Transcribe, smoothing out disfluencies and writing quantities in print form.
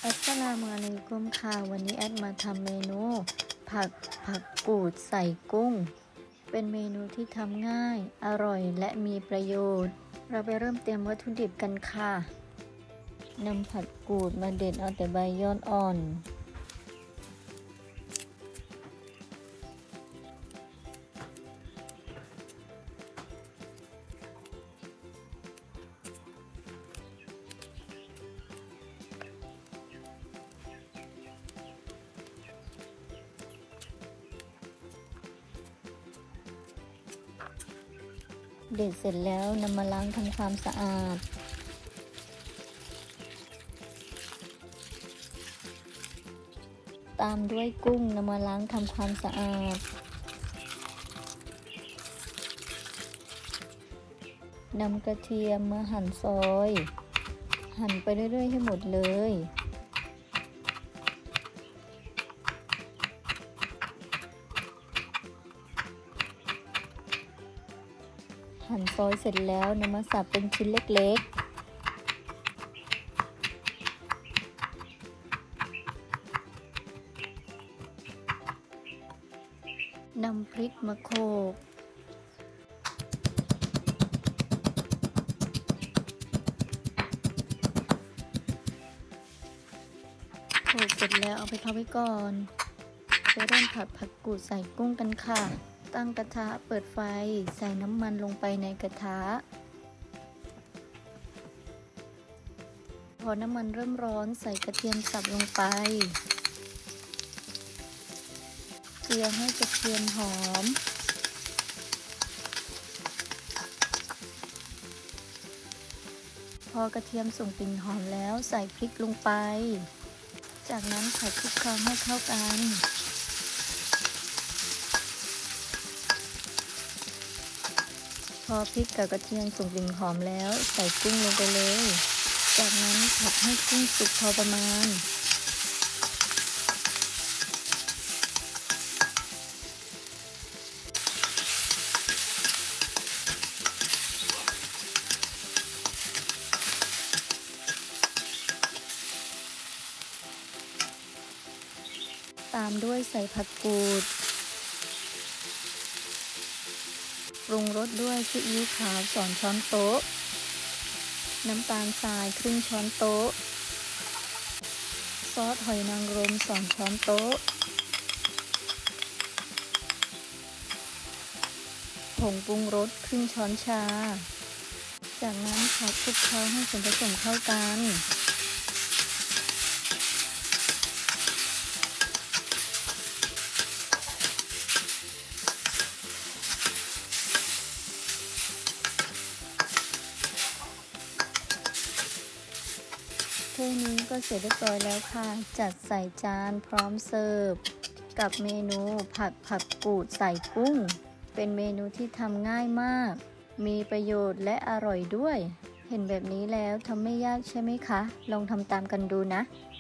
อัสสลามุอะลัยกุมค่ะวันนี้แอดมาทำเมนูผักกูดใส่กุ้งเป็นเมนูที่ทำง่ายอร่อยและมีประโยชน์เราไปเริ่มเตรียมวัตถุดิบกันค่ะนำผักกูดมาเด็ดเอาแต่ใบยอดอ่อนเด็ดเสร็จแล้วนำมาล้างทำความสะอาดตามด้วยกุ้งนำมาล้างทำความสะอาดนำกระเทียมมาหั่นซอยหั่นไปเรื่อยๆให้หมดเลยหั่นซอยเสร็จแล้วนำมาสับเป็นชิ้นเล็กๆนำพริกมาโขลกเสร็จแล้วเอาไปพักไว้ก่อนจะเริ่มผักกูดใส่กุ้งกันค่ะตั้งกระทะเปิดไฟใส่น้ำมันลงไปในกระทะพอน้ำมันเริ่มร้อนใส่กระเทียมสับลงไปเจียวให้กระเทียมหอมพอกระเทียมส่งกลิ่นหอมแล้วใส่พริกลงไปจากนั้นผัดคลุกเคล้าให้เข้ากันพอพริกกับกระเทียมส่งกลิ่นหอมแล้วใส่กุ้งลงไปเลยจากนั้นผัดให้กุ้งสุกพอประมาณตามด้วยใส่ผักกูดปรุงรสด้วยซีอิ๊วขาว2 ช้อนโต๊ะน้ำตาลทรายครึ่งช้อนโต๊ะซอสหอยนางรม2 ช้อนโต๊ะผงปรุงรสครึ่งช้อนชาจากนั้นผัดคลุกเคล้าให้ส่วนผสมเข้ากันแค่นี้ก็เสร็จเรียบร้อยแล้วค่ะจัดใส่จานพร้อมเสิร์ฟกับเมนูผักกูดใส่กุ้งเป็นเมนูที่ทำง่ายมากมีประโยชน์และอร่อยด้วยเห็นแบบนี้แล้วทำไม่ยากใช่ไหมคะลองทำตามกันดูนะ